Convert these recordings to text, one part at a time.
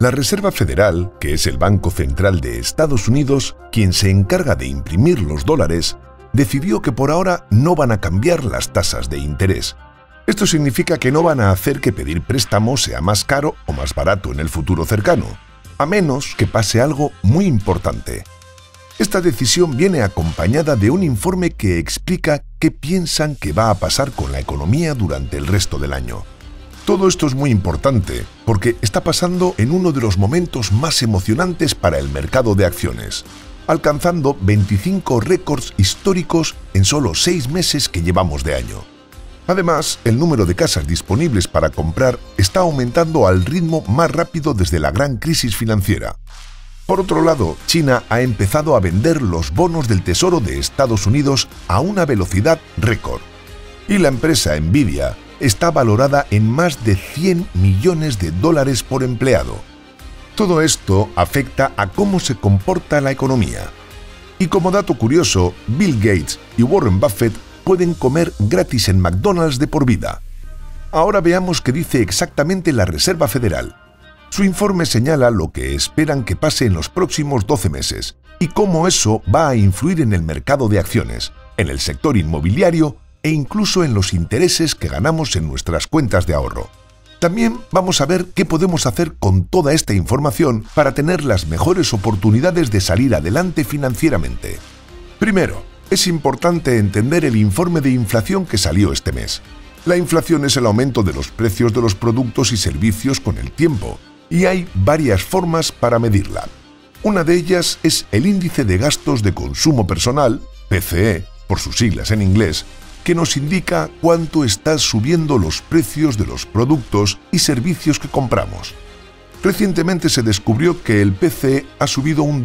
La Reserva Federal, que es el Banco Central de Estados Unidos, quien se encarga de imprimir los dólares, decidió que por ahora no van a cambiar las tasas de interés. Esto significa que no van a hacer que pedir préstamos sea más caro o más barato en el futuro cercano, a menos que pase algo muy importante. Esta decisión viene acompañada de un informe que explica qué piensan que va a pasar con la economía durante el resto del año. Todo esto es muy importante porque está pasando en uno de los momentos más emocionantes para el mercado de acciones, alcanzando 25 récords históricos en solo 6 meses que llevamos de año. Además, el número de casas disponibles para comprar está aumentando al ritmo más rápido desde la gran crisis financiera. Por otro lado, China ha empezado a vender los bonos del Tesoro de Estados Unidos a una velocidad récord. Y la empresa Nvidia está valorada en más de 100 millones de dólares por empleado. Todo esto afecta a cómo se comporta la economía. Y como dato curioso, Bill Gates y Warren Buffett pueden comer gratis en McDonald's de por vida. Ahora veamos qué dice exactamente la Reserva Federal. Su informe señala lo que esperan que pase en los próximos 12 meses y cómo eso va a influir en el mercado de acciones, en el sector inmobiliario e incluso en los intereses que ganamos en nuestras cuentas de ahorro. También vamos a ver qué podemos hacer con toda esta información para tener las mejores oportunidades de salir adelante financieramente. Primero, es importante entender el informe de inflación que salió este mes. La inflación es el aumento de los precios de los productos y servicios con el tiempo, y hay varias formas para medirla. Una de ellas es el índice de gastos de consumo personal, PCE, por sus siglas en inglés, que nos indica cuánto están subiendo los precios de los productos y servicios que compramos. Recientemente se descubrió que el PCE ha subido un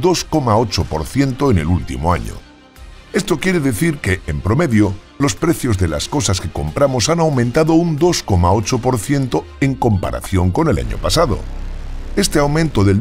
2,8% en el último año. Esto quiere decir que, en promedio, los precios de las cosas que compramos han aumentado un 2,8% en comparación con el año pasado. Este aumento del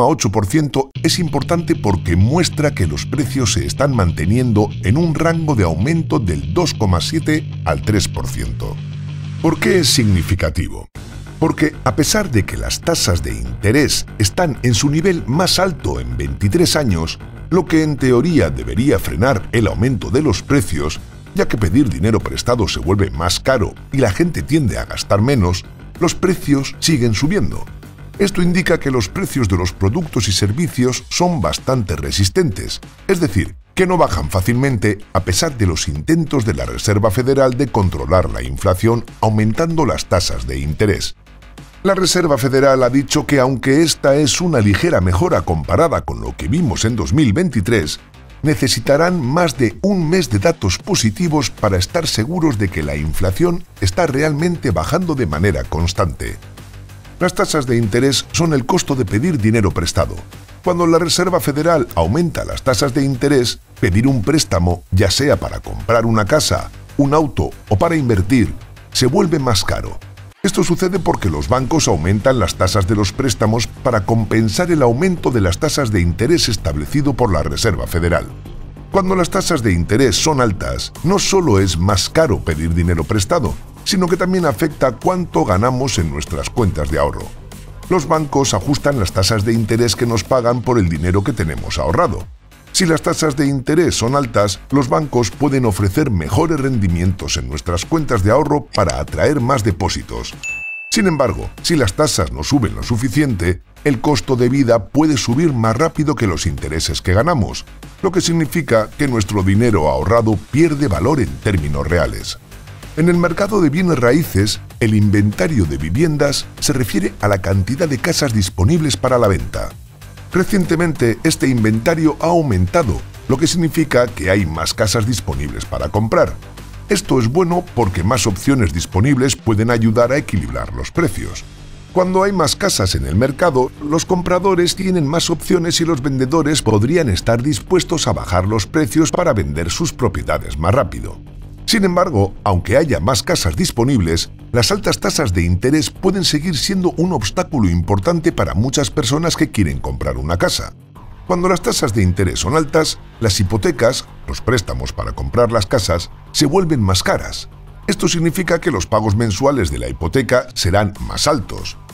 2,8% es importante porque muestra que los precios se están manteniendo en un rango de aumento del 2,7 al 3%. ¿Por qué es significativo? Porque a pesar de que las tasas de interés están en su nivel más alto en 23 años, lo que en teoría debería frenar el aumento de los precios, ya que pedir dinero prestado se vuelve más caro y la gente tiende a gastar menos, los precios siguen subiendo. Esto indica que los precios de los productos y servicios son bastante resistentes, es decir, que no bajan fácilmente a pesar de los intentos de la Reserva Federal de controlar la inflación aumentando las tasas de interés. La Reserva Federal ha dicho que aunque esta es una ligera mejora comparada con lo que vimos en 2023, necesitarán más de un mes de datos positivos para estar seguros de que la inflación está realmente bajando de manera constante. Las tasas de interés son el costo de pedir dinero prestado. Cuando la Reserva Federal aumenta las tasas de interés, pedir un préstamo, ya sea para comprar una casa, un auto o para invertir, se vuelve más caro. Esto sucede porque los bancos aumentan las tasas de los préstamos para compensar el aumento de las tasas de interés establecido por la Reserva Federal. Cuando las tasas de interés son altas, no solo es más caro pedir dinero prestado, sino que también afecta cuánto ganamos en nuestras cuentas de ahorro. Los bancos ajustan las tasas de interés que nos pagan por el dinero que tenemos ahorrado. Si las tasas de interés son altas, los bancos pueden ofrecer mejores rendimientos en nuestras cuentas de ahorro para atraer más depósitos. Sin embargo, si las tasas no suben lo suficiente, el costo de vida puede subir más rápido que los intereses que ganamos, lo que significa que nuestro dinero ahorrado pierde valor en términos reales. En el mercado de bienes raíces, el inventario de viviendas se refiere a la cantidad de casas disponibles para la venta. Recientemente, este inventario ha aumentado, lo que significa que hay más casas disponibles para comprar. Esto es bueno porque más opciones disponibles pueden ayudar a equilibrar los precios. Cuando hay más casas en el mercado, los compradores tienen más opciones y los vendedores podrían estar dispuestos a bajar los precios para vender sus propiedades más rápido. Sin embargo, aunque haya más casas disponibles, las altas tasas de interés pueden seguir siendo un obstáculo importante para muchas personas que quieren comprar una casa. Cuando las tasas de interés son altas, las hipotecas, los préstamos para comprar las casas, se vuelven más caras. Esto significa que los pagos mensuales de la hipoteca serán más altos.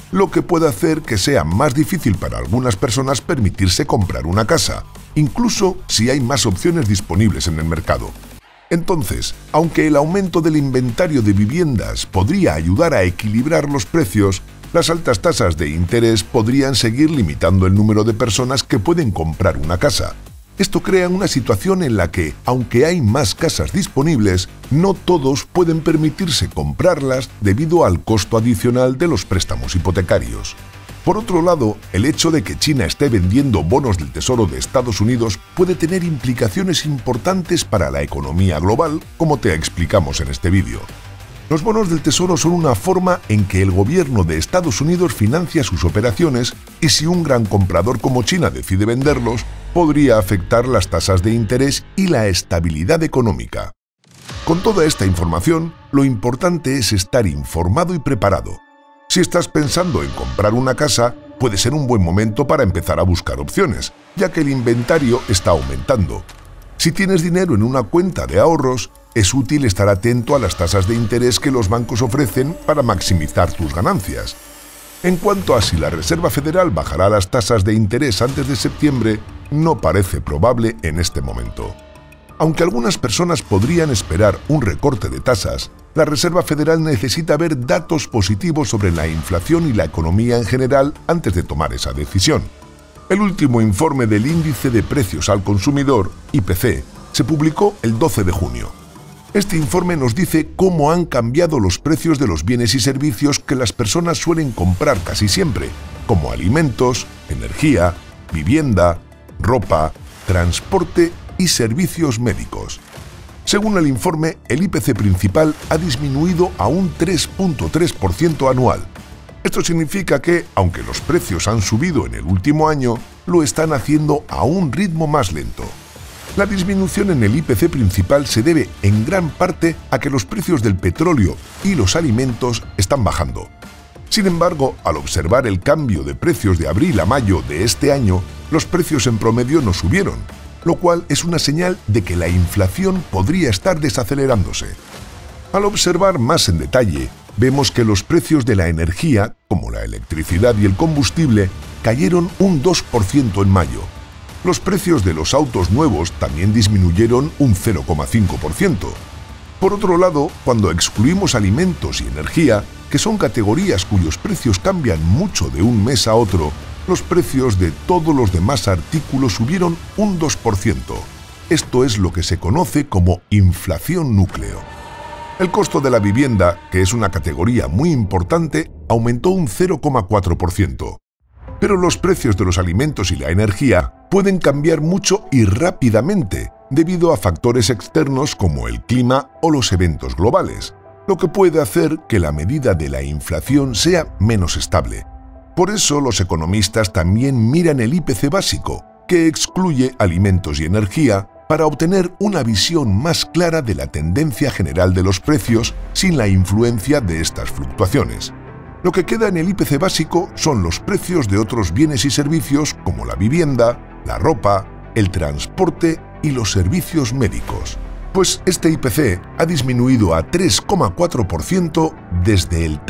lo que puede hacer que sea más difícil para algunas personas permitirse comprar una casa, incluso si hay más opciones disponibles en el mercado. Entonces, aunque el aumento del inventario de viviendas podría ayudar a equilibrar los precios, las altas tasas de interés podrían seguir limitando el número de personas que pueden comprar una casa. Esto crea una situación en la que, aunque hay más casas disponibles, no todos pueden permitirse comprarlas debido al costo adicional de los préstamos hipotecarios. Por otro lado, el hecho de que China esté vendiendo bonos del Tesoro de Estados Unidos puede tener implicaciones importantes para la economía global, como te explicamos en este vídeo. Los bonos del Tesoro son una forma en que el gobierno de Estados Unidos financia sus operaciones y si un gran comprador como China decide venderlos, podría afectar las tasas de interés y la estabilidad económica. Con toda esta información, lo importante es estar informado y preparado. Si estás pensando en comprar una casa, puede ser un buen momento para empezar a buscar opciones, ya que el inventario está aumentando. Si tienes dinero en una cuenta de ahorros, es útil estar atento a las tasas de interés que los bancos ofrecen para maximizar tus ganancias. En cuanto a si la Reserva Federal bajará las tasas de interés antes de septiembre, no parece probable en este momento. Aunque algunas personas podrían esperar un recorte de tasas, la Reserva Federal necesita ver datos positivos sobre la inflación y la economía en general antes de tomar esa decisión. El último informe del Índice de Precios al Consumidor, IPC, se publicó el 12 de junio. Este informe nos dice cómo han cambiado los precios de los bienes y servicios que las personas suelen comprar casi siempre, como alimentos, energía, vivienda, ropa, transporte y servicios médicos. Según el informe, el IPC principal ha disminuido a un 3.3% anual. Esto significa que, aunque los precios han subido en el último año, lo están haciendo a un ritmo más lento. La disminución en el IPC principal se debe en gran parte a que los precios del petróleo y los alimentos están bajando. Sin embargo, al observar el cambio de precios de abril a mayo de este año, los precios en promedio no subieron, lo cual es una señal de que la inflación podría estar desacelerándose. Al observar más en detalle, vemos que los precios de la energía, como la electricidad y el combustible, cayeron un 2% en mayo. Los precios de los autos nuevos también disminuyeron un 0,5%. Por otro lado, cuando excluimos alimentos y energía, que son categorías cuyos precios cambian mucho de un mes a otro, los precios de todos los demás artículos subieron un 2%. Esto es lo que se conoce como inflación núcleo. El costo de la vivienda, que es una categoría muy importante, aumentó un 0,4%. Pero los precios de los alimentos y la energía pueden cambiar mucho y rápidamente debido a factores externos como el clima o los eventos globales, lo que puede hacer que la medida de la inflación sea menos estable. Por eso los economistas también miran el IPC básico, que excluye alimentos y energía, para obtener una visión más clara de la tendencia general de los precios sin la influencia de estas fluctuaciones. Lo que queda en el IPC básico son los precios de otros bienes y servicios como la vivienda, la ropa, el transporte y los servicios médicos. Pues este IPC ha disminuido a 3,4% desde el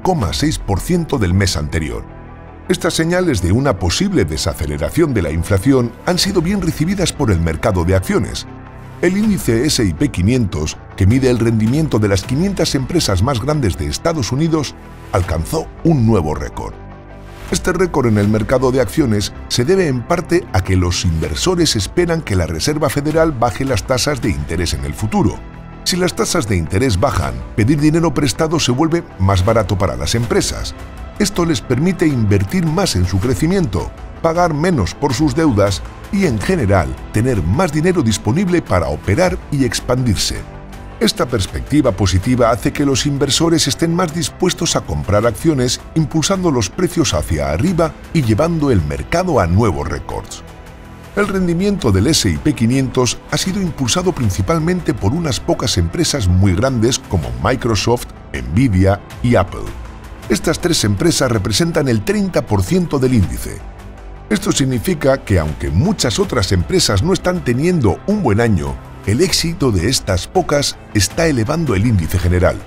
3,6% del mes anterior. Estas señales de una posible desaceleración de la inflación han sido bien recibidas por el mercado de acciones. El índice S&P 500, que mide el rendimiento de las 500 empresas más grandes de Estados Unidos, alcanzó un nuevo récord. Este récord en el mercado de acciones se debe en parte a que los inversores esperan que la Reserva Federal baje las tasas de interés en el futuro. Si las tasas de interés bajan, pedir dinero prestado se vuelve más barato para las empresas. Esto les permite invertir más en su crecimiento, pagar menos por sus deudas y, en general, tener más dinero disponible para operar y expandirse. Esta perspectiva positiva hace que los inversores estén más dispuestos a comprar acciones, impulsando los precios hacia arriba y llevando el mercado a nuevos récords. El rendimiento del S&P 500 ha sido impulsado principalmente por unas pocas empresas muy grandes como Microsoft, Nvidia y Apple. Estas tres empresas representan el 30% del índice. Esto significa que aunque muchas otras empresas no están teniendo un buen año, el éxito de estas pocas está elevando el índice general.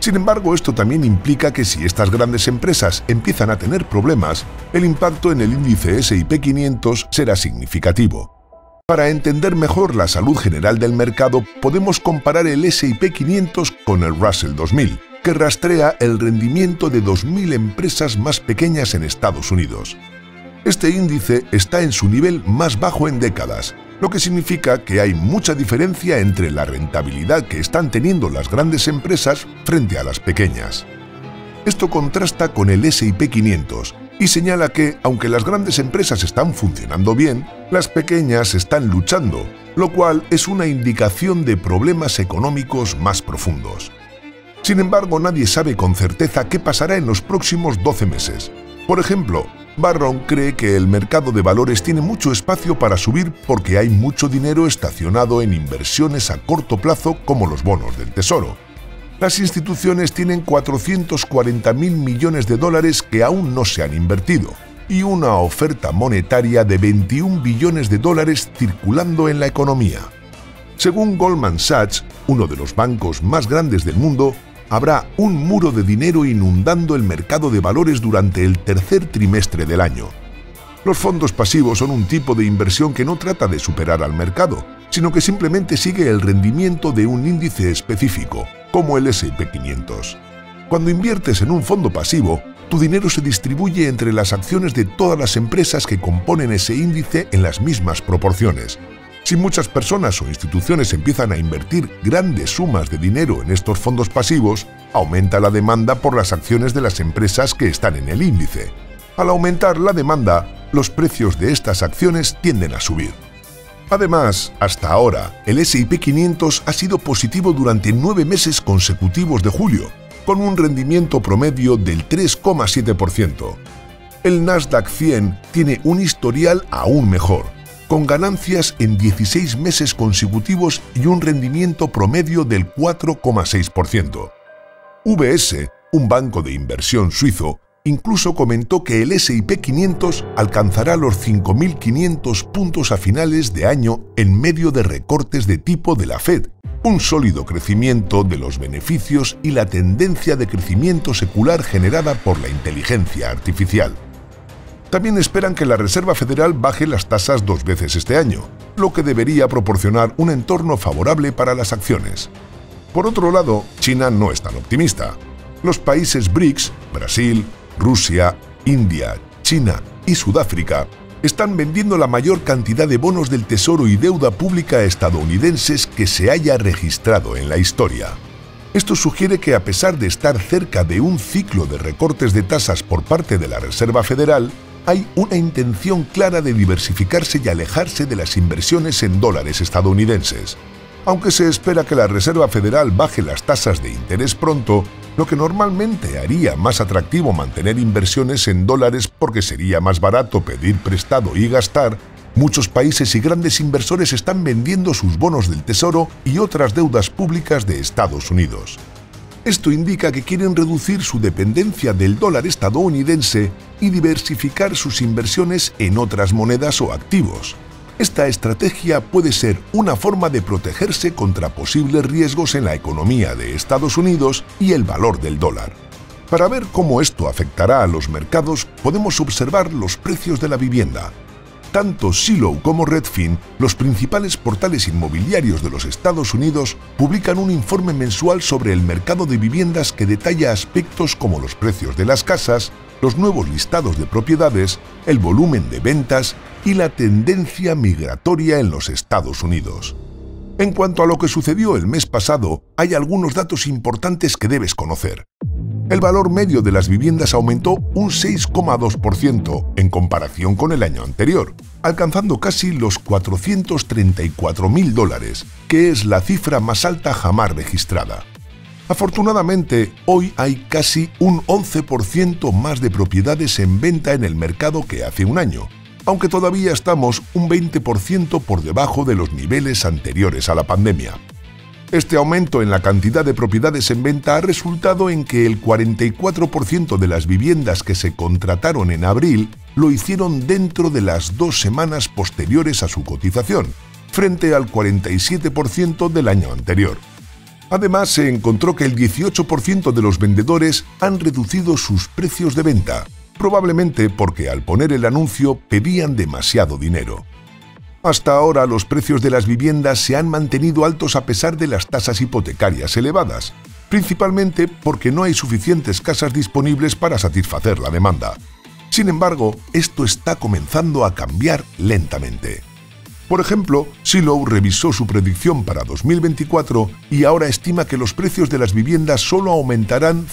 Sin embargo, esto también implica que si estas grandes empresas empiezan a tener problemas, el impacto en el índice S&P 500 será significativo. Para entender mejor la salud general del mercado, podemos comparar el S&P 500 con el Russell 2000, que rastrea el rendimiento de 2.000 empresas más pequeñas en Estados Unidos. Este índice está en su nivel más bajo en décadas, lo que significa que hay mucha diferencia entre la rentabilidad que están teniendo las grandes empresas frente a las pequeñas. Esto contrasta con el S&P 500 y señala que, aunque las grandes empresas están funcionando bien, las pequeñas están luchando, lo cual es una indicación de problemas económicos más profundos. Sin embargo, nadie sabe con certeza qué pasará en los próximos 12 meses. Por ejemplo, Barron cree que el mercado de valores tiene mucho espacio para subir porque hay mucho dinero estacionado en inversiones a corto plazo como los bonos del Tesoro. Las instituciones tienen 440.000 millones de dólares que aún no se han invertido y una oferta monetaria de 21 billones de dólares circulando en la economía. Según Goldman Sachs, uno de los bancos más grandes del mundo, habrá un muro de dinero inundando el mercado de valores durante el tercer trimestre del año. Los fondos pasivos son un tipo de inversión que no trata de superar al mercado, sino que simplemente sigue el rendimiento de un índice específico, como el S&P 500. Cuando inviertes en un fondo pasivo, tu dinero se distribuye entre las acciones de todas las empresas que componen ese índice en las mismas proporciones. Si muchas personas o instituciones empiezan a invertir grandes sumas de dinero en estos fondos pasivos, aumenta la demanda por las acciones de las empresas que están en el índice. Al aumentar la demanda, los precios de estas acciones tienden a subir. Además, hasta ahora, el S&P 500 ha sido positivo durante 9 meses consecutivos de julio, con un rendimiento promedio del 3,7%. El Nasdaq 100 tiene un historial aún mejor, con ganancias en 16 meses consecutivos y un rendimiento promedio del 4,6%. UBS, un banco de inversión suizo, incluso comentó que el S&P 500 alcanzará los 5.500 puntos a finales de año en medio de recortes de tipo de la Fed, un sólido crecimiento de los beneficios y la tendencia de crecimiento secular generada por la inteligencia artificial. También esperan que la Reserva Federal baje las tasas 2 veces este año, lo que debería proporcionar un entorno favorable para las acciones. Por otro lado, China no es tan optimista. Los países BRICS, Brasil, Rusia, India, China y Sudáfrica, están vendiendo la mayor cantidad de bonos del Tesoro y deuda pública estadounidenses que se haya registrado en la historia. Esto sugiere que, a pesar de estar cerca de un ciclo de recortes de tasas por parte de la Reserva Federal, hay una intención clara de diversificarse y alejarse de las inversiones en dólares estadounidenses. Aunque se espera que la Reserva Federal baje las tasas de interés pronto, lo que normalmente haría más atractivo mantener inversiones en dólares porque sería más barato pedir prestado y gastar, muchos países y grandes inversores están vendiendo sus bonos del Tesoro y otras deudas públicas de Estados Unidos. Esto indica que quieren reducir su dependencia del dólar estadounidense y diversificar sus inversiones en otras monedas o activos. Esta estrategia puede ser una forma de protegerse contra posibles riesgos en la economía de Estados Unidos y el valor del dólar. Para ver cómo esto afectará a los mercados, podemos observar los precios de la vivienda. Tanto Zillow como Redfin, los principales portales inmobiliarios de los Estados Unidos, publican un informe mensual sobre el mercado de viviendas que detalla aspectos como los precios de las casas, los nuevos listados de propiedades, el volumen de ventas y la tendencia migratoria en los Estados Unidos. En cuanto a lo que sucedió el mes pasado, hay algunos datos importantes que debes conocer. El valor medio de las viviendas aumentó un 6,2% en comparación con el año anterior, alcanzando casi los $434.000, que es la cifra más alta jamás registrada. Afortunadamente, hoy hay casi un 11% más de propiedades en venta en el mercado que hace un año, aunque todavía estamos un 20% por debajo de los niveles anteriores a la pandemia. Este aumento en la cantidad de propiedades en venta ha resultado en que el 44% de las viviendas que se contrataron en abril lo hicieron dentro de las 2 semanas posteriores a su cotización, frente al 47% del año anterior. Además, se encontró que el 18% de los vendedores han reducido sus precios de venta, probablemente porque al poner el anuncio pedían demasiado dinero. Hasta ahora, los precios de las viviendas se han mantenido altos a pesar de las tasas hipotecarias elevadas, principalmente porque no hay suficientes casas disponibles para satisfacer la demanda. Sin embargo, esto está comenzando a cambiar lentamente. Por ejemplo, Zillow revisó su predicción para 2024 y ahora estima que los precios de las viviendas solo aumentarán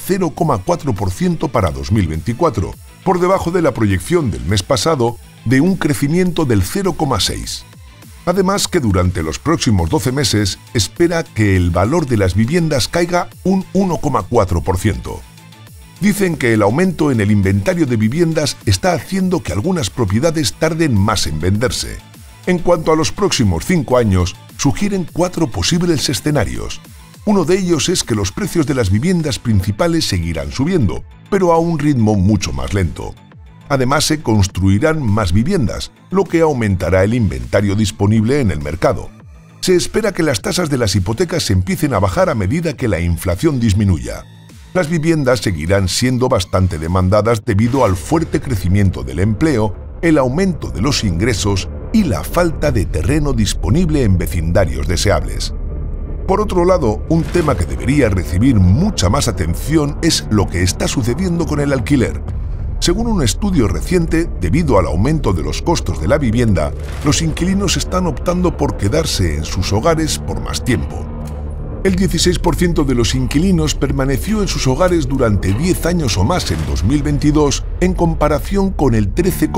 0,4% para 2024, por debajo de la proyección del mes pasado de un crecimiento del 0,6%. Además que durante los próximos 12 meses espera que el valor de las viviendas caiga un 1,4%. Dicen que el aumento en el inventario de viviendas está haciendo que algunas propiedades tarden más en venderse. En cuanto a los próximos 5 años, sugieren 4 posibles escenarios. Uno de ellos es que los precios de las viviendas principales seguirán subiendo, pero a un ritmo mucho más lento. Además, se construirán más viviendas, lo que aumentará el inventario disponible en el mercado. Se espera que las tasas de las hipotecas empiecen a bajar a medida que la inflación disminuya. Las viviendas seguirán siendo bastante demandadas debido al fuerte crecimiento del empleo, el aumento de los ingresos y la falta de terreno disponible en vecindarios deseables. Por otro lado, un tema que debería recibir mucha más atención es lo que está sucediendo con el alquiler. Según un estudio reciente, debido al aumento de los costos de la vivienda, los inquilinos están optando por quedarse en sus hogares por más tiempo. El 16% de los inquilinos permaneció en sus hogares durante 10 años o más en 2022, en comparación con el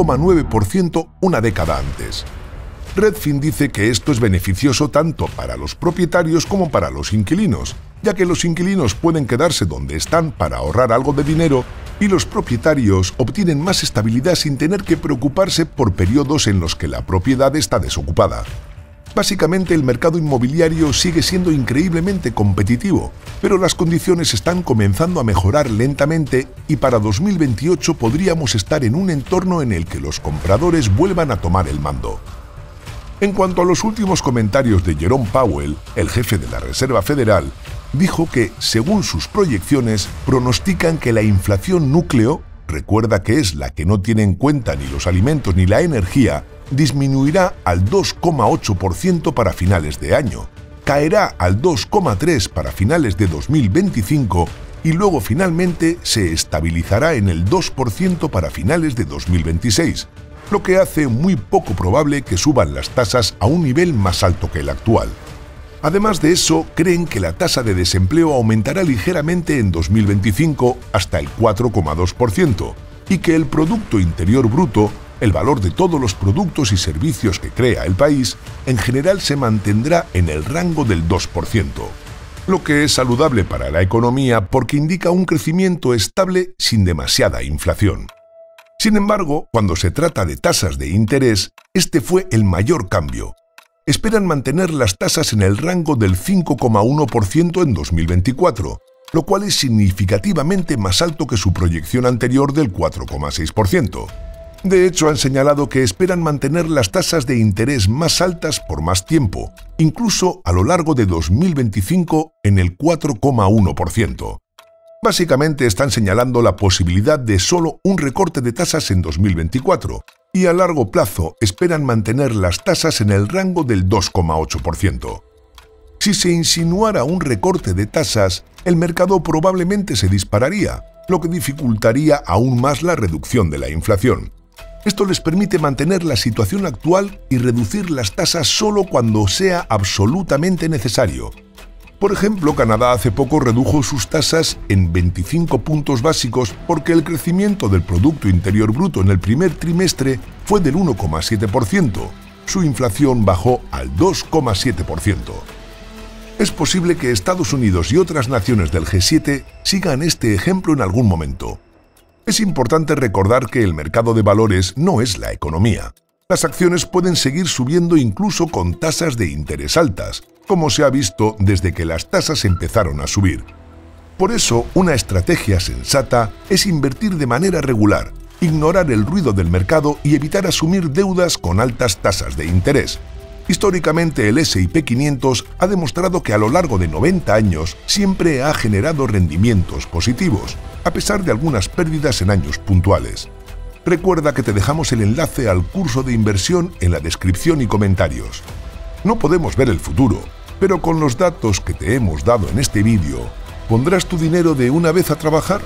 13,9% una década antes. Redfin dice que esto es beneficioso tanto para los propietarios como para los inquilinos, ya que los inquilinos pueden quedarse donde están para ahorrar algo de dinero y los propietarios obtienen más estabilidad sin tener que preocuparse por periodos en los que la propiedad está desocupada. Básicamente, el mercado inmobiliario sigue siendo increíblemente competitivo, pero las condiciones están comenzando a mejorar lentamente y para 2028 podríamos estar en un entorno en el que los compradores vuelvan a tomar el mando. En cuanto a los últimos comentarios de Jerome Powell, el jefe de la Reserva Federal, dijo que, según sus proyecciones, pronostican que la inflación núcleo, recuerda que es la que no tiene en cuenta ni los alimentos ni la energía, disminuirá al 2,8% para finales de año, caerá al 2,3% para finales de 2025 y luego finalmente se estabilizará en el 2% para finales de 2026, lo que hace muy poco probable que suban las tasas a un nivel más alto que el actual. Además de eso, creen que la tasa de desempleo aumentará ligeramente en 2025 hasta el 4,2% y que el Producto Interior Bruto, el valor de todos los productos y servicios que crea el país, en general se mantendrá en el rango del 2%, lo que es saludable para la economía porque indica un crecimiento estable sin demasiada inflación. Sin embargo, cuando se trata de tasas de interés, este fue el mayor cambio. Esperan mantener las tasas en el rango del 5,1% en 2024, lo cual es significativamente más alto que su proyección anterior del 4,6%. De hecho, han señalado que esperan mantener las tasas de interés más altas por más tiempo, incluso a lo largo de 2025 en el 4,1%. Básicamente están señalando la posibilidad de solo un recorte de tasas en 2024 y a largo plazo esperan mantener las tasas en el rango del 2,8%. Si se insinuara un recorte de tasas, el mercado probablemente se dispararía, lo que dificultaría aún más la reducción de la inflación. Esto les permite mantener la situación actual y reducir las tasas solo cuando sea absolutamente necesario. Por ejemplo, Canadá hace poco redujo sus tasas en 25 puntos básicos porque el crecimiento del Producto Interior Bruto en el primer trimestre fue del 1,7%. Su inflación bajó al 2,7%. Es posible que Estados Unidos y otras naciones del G7 sigan este ejemplo en algún momento. Es importante recordar que el mercado de valores no es la economía. Las acciones pueden seguir subiendo incluso con tasas de interés altas, como se ha visto desde que las tasas empezaron a subir. Por eso, una estrategia sensata es invertir de manera regular, ignorar el ruido del mercado y evitar asumir deudas con altas tasas de interés. Históricamente el S&P 500 ha demostrado que a lo largo de 90 años siempre ha generado rendimientos positivos, a pesar de algunas pérdidas en años puntuales. Recuerda que te dejamos el enlace al curso de inversión en la descripción y comentarios. No podemos ver el futuro, pero con los datos que te hemos dado en este vídeo, ¿pondrás tu dinero de una vez a trabajar?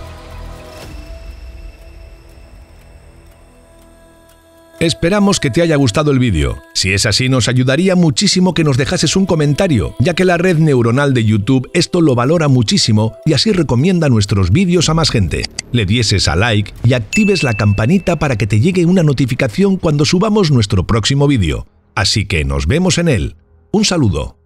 Esperamos que te haya gustado el vídeo. Si es así, nos ayudaría muchísimo que nos dejases un comentario, ya que la red neuronal de YouTube esto lo valora muchísimo y así recomienda nuestros vídeos a más gente. Le dieses a like y actives la campanita para que te llegue una notificación cuando subamos nuestro próximo vídeo. Así que nos vemos en él. Un saludo.